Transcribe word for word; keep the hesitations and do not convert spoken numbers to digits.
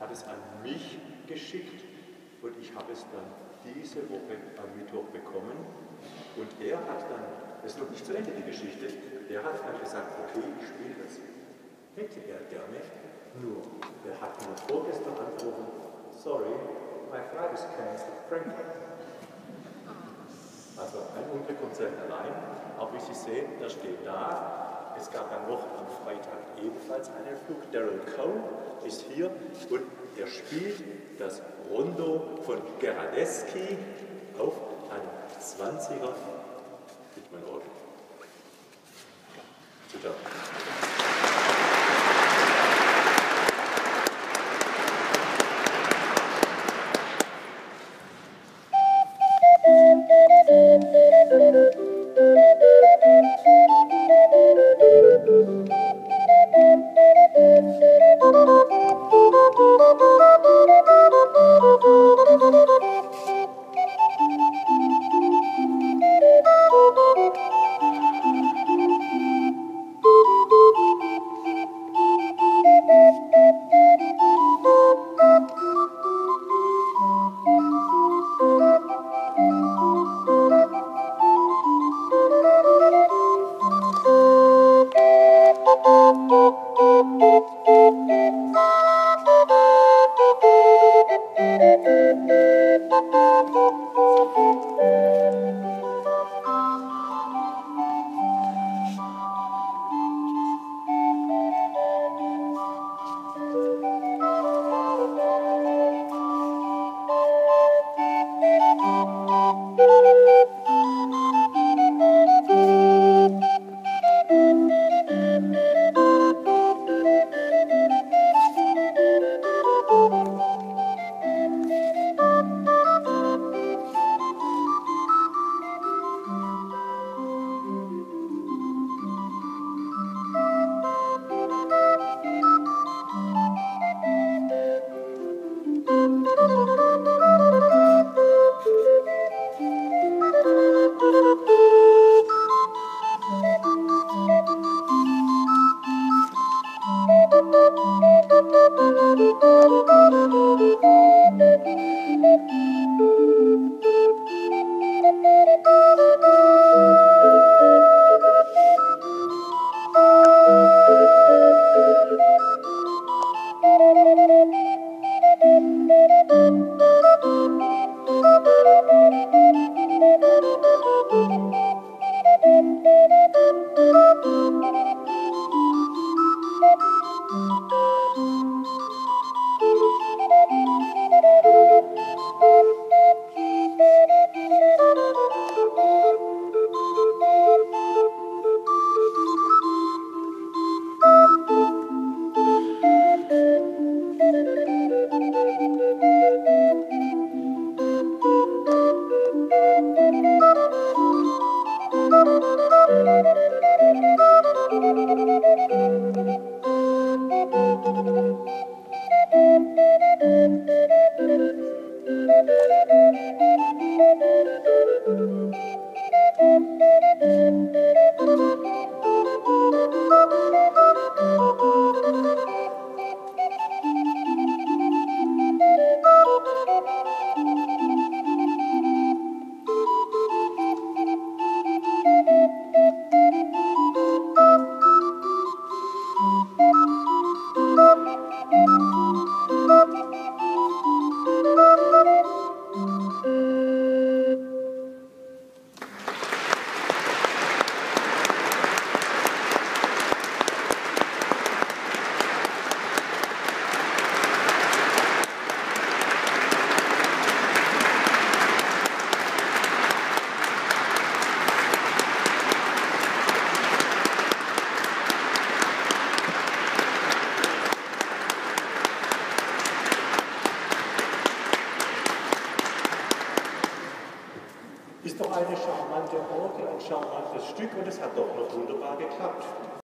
hat es an mich geschickt und ich habe es dann diese Woche am Mittwoch bekommen. Und er hat dann, das ist noch nicht zu Ende die Geschichte, er hat dann gesagt, okay, ich spiele das. Hätte er gerne, nur er hat mir vorgestern angerufen, sorry, my flight is cancelled, Frankfurt. Also ein Unterkonzert allein, aber wie Sie sehen, das steht da. Es gab dann noch am Freitag ebenfalls einen Flug. Darryl Coe ist hier und er spielt das Rondo von Gherardeschi auf einem zwanziger Wittmann Orgel. Super. Ist doch eine charmante Orgel, ein charmantes Stück und es hat doch noch wunderbar geklappt.